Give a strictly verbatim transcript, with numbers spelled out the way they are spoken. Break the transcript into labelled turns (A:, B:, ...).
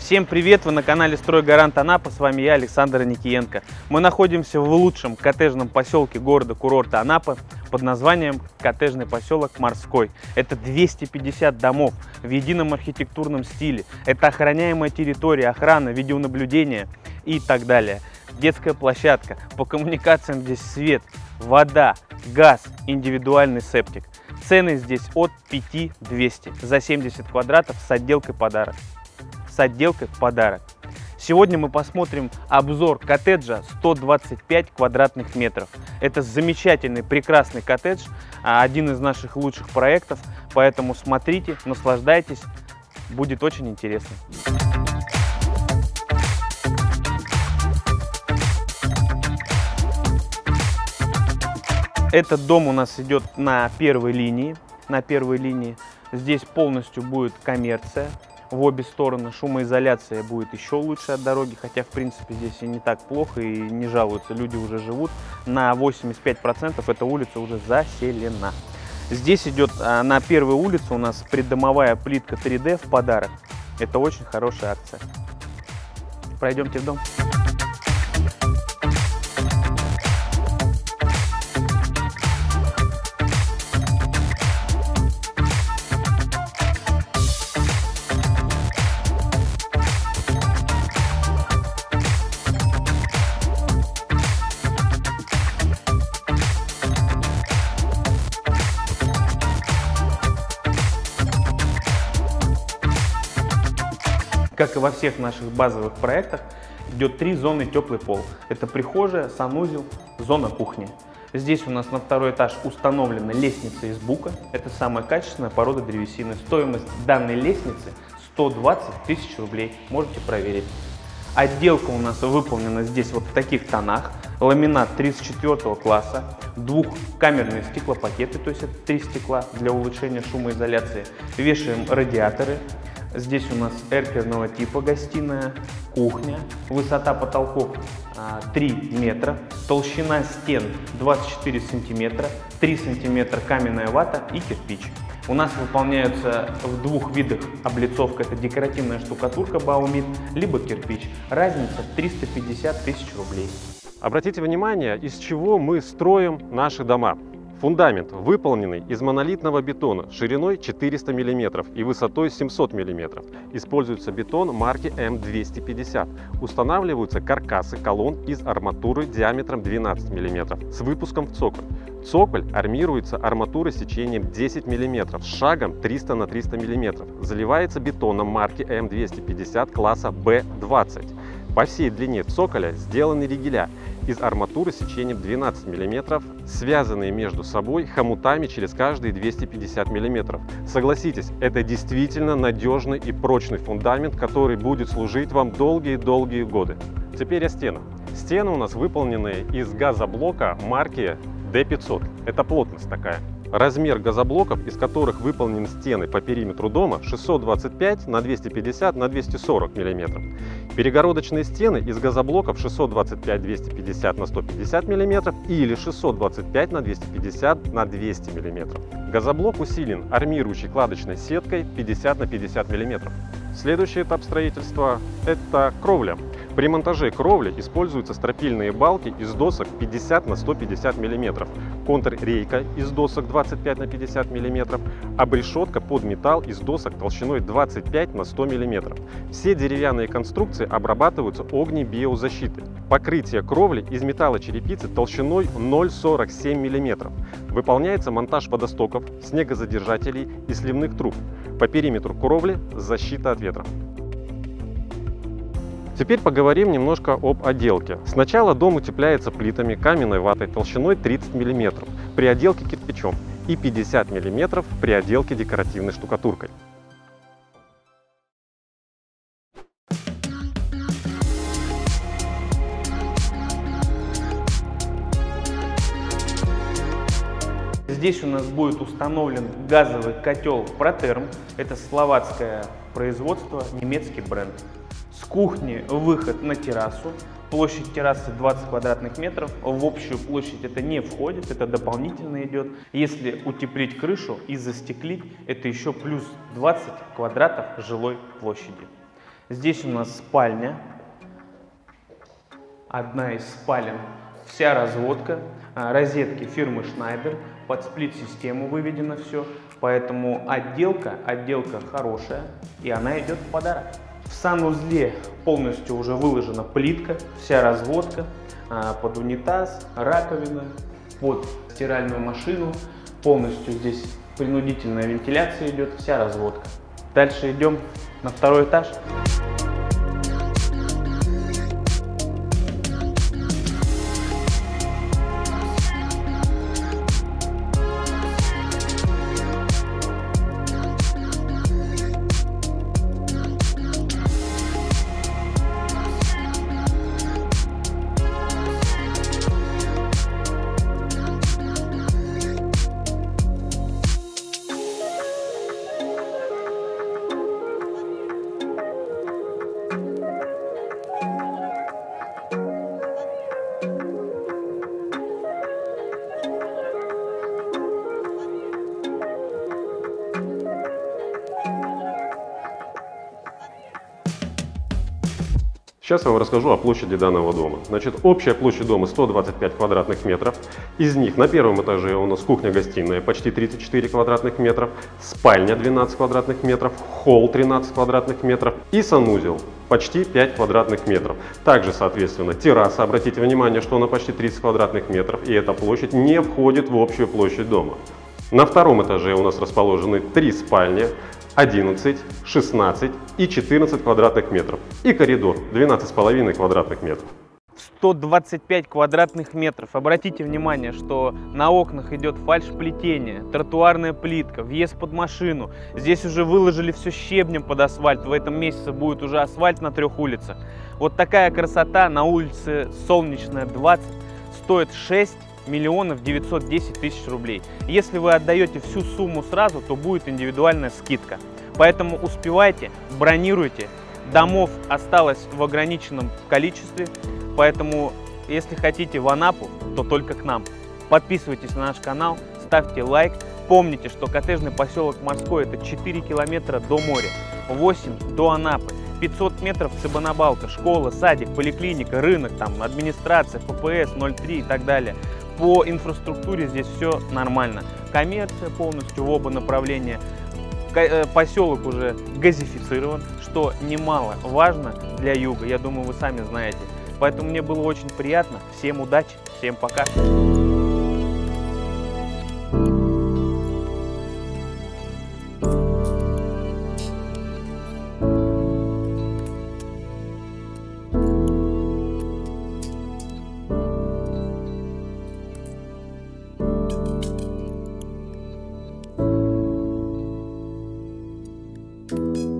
A: Всем привет! Вы на канале Стройгарант Анапа. С вами я, Александр Аникиенко. Мы находимся в лучшем коттеджном поселке города-курорта Анапа под названием коттеджный поселок Морской. Это двести пятьдесят домов в едином архитектурном стиле. Это охраняемая территория, охрана, видеонаблюдение и так далее. Детская площадка, по коммуникациям здесь свет, вода, газ, индивидуальный септик. Цены здесь от пяти тысяч двухсот за семьдесят квадратов с отделкой подарок. С отделкой в подарок. Сегодня мы посмотрим обзор коттеджа сто двадцать пять квадратных метров. Это замечательный, прекрасный коттедж, один из наших лучших проектов, поэтому смотрите, наслаждайтесь, будет очень интересно. Этот дом у нас идет на первой линии, на первой линии. Здесь полностью будет коммерция. В обе стороны шумоизоляция будет еще лучше от дороги, хотя в принципе здесь и не так плохо, и не жалуются, люди уже живут. На восемьдесят пять процентов эта улица уже заселена. Здесь идет на первой улице у нас придомовая плитка три дэ в подарок. Это очень хорошая акция. Пройдемте в дом. Как и во всех наших базовых проектах, идет три зоны теплый пол. Это прихожая, санузел, зона кухни. Здесь у нас на второй этаж установлена лестница из бука. Это самая качественная порода древесины. Стоимость данной лестницы сто двадцать тысяч рублей. Можете проверить. Отделка у нас выполнена здесь вот в таких тонах. Ламинат тридцать четвёртого класса, двухкамерные стеклопакеты, то есть это три стекла для улучшения шумоизоляции. Вешаем радиаторы. Здесь у нас эркерного типа гостиная, кухня, высота потолков три метра, толщина стен двадцать четыре сантиметра, три сантиметра каменная вата и кирпич. У нас выполняются в двух видах облицовка, это декоративная штукатурка Баумит, либо кирпич. Разница триста пятьдесят тысяч рублей.
B: Обратите внимание, из чего мы строим наши дома. Фундамент выполненный из монолитного бетона шириной четыреста миллиметров и высотой семьсот миллиметров. Используется бетон марки эм двести пятьдесят. Устанавливаются каркасы колонн из арматуры диаметром двенадцать миллиметров с выпуском в цоколь. Цоколь армируется арматурой сечением десять миллиметров с шагом триста на триста миллиметров. Заливается бетоном марки эм двести пятьдесят класса бэ двадцать. По всей длине цоколя сделаны ригеля из арматуры сечением двенадцать миллиметров, связанные между собой хомутами через каждые двести пятьдесят миллиметров. Согласитесь, это действительно надежный и прочный фундамент, который будет служить вам долгие-долгие годы. Теперь о стенах. Стены у нас выполнены из газоблока марки дэ пятьсот. Это плотность такая. Размер газоблоков, из которых выполнены стены по периметру дома, шестьсот двадцать пять на двести пятьдесят на двести сорок миллиметров. Перегородочные стены из газоблоков шестьсот двадцать пять на двести пятьдесят на сто пятьдесят миллиметров или шестьсот двадцать пять на двести пятьдесят на двести миллиметров. Газоблок усилен армирующей кладочной сеткой пятьдесят на пятьдесят миллиметров. Следующий этап строительства – это кровля. При монтаже кровли используются стропильные балки из досок пятьдесят на сто пятьдесят миллиметров, контррейка из досок двадцать пять на пятьдесят миллиметров, обрешетка под металл из досок толщиной двадцать пять на сто миллиметров. Все деревянные конструкции обрабатываются огнебиозащитой. Покрытие кровли из металлочерепицы толщиной ноль целых сорок семь миллиметров. Выполняется монтаж водостоков, снегозадержателей и сливных труб. По периметру кровли защита от ветра. Теперь поговорим немножко об отделке. Сначала дом утепляется плитами каменной ватой толщиной тридцать миллиметров при отделке кирпичом и пятьдесят миллиметров при отделке декоративной штукатуркой.
A: Здесь у нас будет установлен газовый котел Протерм. Это словацкое производство, немецкий бренд. С кухни выход на террасу. Площадь террасы двадцать квадратных метров. В общую площадь это не входит, это дополнительно идет. Если утеплить крышу и застеклить, это еще плюс двадцать квадратов жилой площади. Здесь у нас спальня, одна из спален, вся разводка, розетки фирмы Schneider, под сплит-систему выведено все, поэтому отделка, отделка хорошая, и она идет в подарок. В санузле полностью уже выложена плитка, вся разводка, под унитаз, раковина, под стиральную машину, полностью здесь принудительная вентиляция идет, вся разводка. Дальше идем на второй этаж.
B: Сейчас я вам расскажу о площади данного дома. Значит, общая площадь дома сто двадцать пять квадратных метров. Из них на первом этаже у нас кухня-гостиная почти тридцать четыре квадратных метров, спальня двенадцать квадратных метров, холл тринадцать квадратных метров и санузел почти пять квадратных метров. Также, соответственно, терраса. Обратите внимание, что она почти тридцать квадратных метров, и эта площадь не входит в общую площадь дома. На втором этаже у нас расположены три спальни, одиннадцать, шестнадцать и четырнадцать квадратных метров. И коридор двенадцать с половиной квадратных метров.
A: сто двадцать пять квадратных метров. Обратите внимание, что на окнах идет фальшплетение, тротуарная плитка, въезд под машину. Здесь уже выложили все щебнем под асфальт. В этом месяце будет уже асфальт на трех улицах. Вот такая красота на улице Солнечная, двадцать, стоит шесть миллионов девятьсот десять тысяч рублей. Если вы отдаете всю сумму сразу, то будет индивидуальная скидка. Поэтому успевайте, бронируйте. Домов осталось в ограниченном количестве, поэтому если хотите в Анапу, то только к нам. Подписывайтесь на наш канал, ставьте лайк. Помните, что коттеджный поселок Морской — это четыре километра до моря, восемь до Анапы, пятьсот метров Цыбанабалка, школа, садик, поликлиника, рынок, там, администрация, эф пэ эс, ноль три и так далее. По инфраструктуре здесь все нормально. Коммерция полностью в оба направления. Поселок уже газифицирован, что немало важно для юга, я думаю, вы сами знаете. Поэтому мне было очень приятно. Всем удачи, всем пока. Thank you.